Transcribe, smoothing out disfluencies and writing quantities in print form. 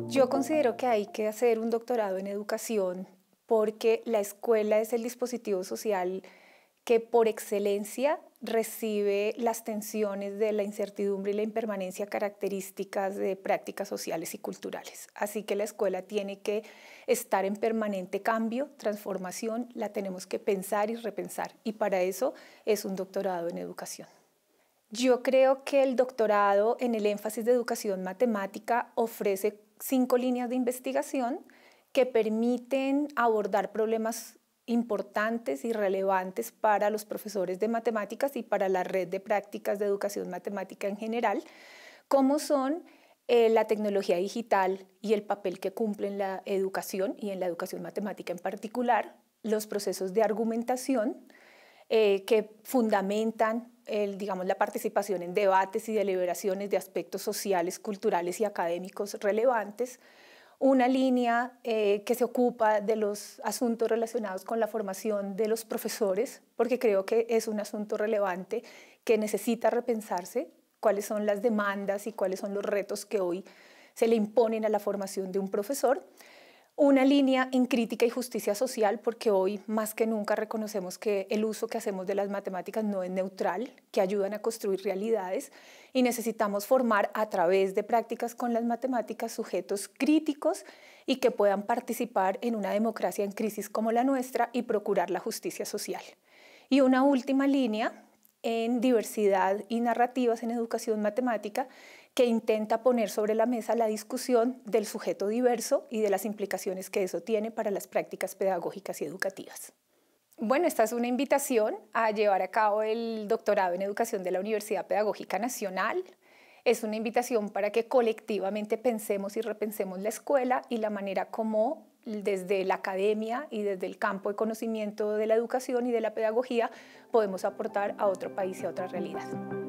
Yo considero que hay que hacer un doctorado en educación porque la escuela es el dispositivo social que por excelencia recibe las tensiones de la incertidumbre y la impermanencia características de prácticas sociales y culturales. Así que la escuela tiene que estar en permanente cambio, transformación, la tenemos que pensar y repensar, y para eso es un doctorado en educación. Yo creo que el doctorado en el énfasis de educación matemática ofrece 5 líneas de investigación que permiten abordar problemas importantes y relevantes para los profesores de matemáticas y para la red de prácticas de educación matemática en general, como son la tecnología digital y el papel que cumple en la educación y en la educación matemática en particular, los procesos de argumentación que fundamentan la participación en debates y deliberaciones de aspectos sociales, culturales y académicos relevantes, una línea que se ocupa de los asuntos relacionados con la formación de los profesores, porque creo que es un asunto relevante que necesita repensarse, cuáles son las demandas y cuáles son los retos que hoy se le imponen a la formación de un profesor. Una línea en crítica y justicia social, porque hoy más que nunca reconocemos que el uso que hacemos de las matemáticas no es neutral, que ayudan a construir realidades y necesitamos formar a través de prácticas con las matemáticas sujetos críticos y que puedan participar en una democracia en crisis como la nuestra y procurar la justicia social. Y una última línea en diversidad y narrativas en educación matemática que intenta poner sobre la mesa la discusión del sujeto diverso y de las implicaciones que eso tiene para las prácticas pedagógicas y educativas. Bueno, esta es una invitación a llevar a cabo el doctorado en educación de la Universidad Pedagógica Nacional. Es una invitación para que colectivamente pensemos y repensemos la escuela y la manera como desde la academia y desde el campo de conocimiento de la educación y de la pedagogía podemos aportar a otro país y a otra realidad.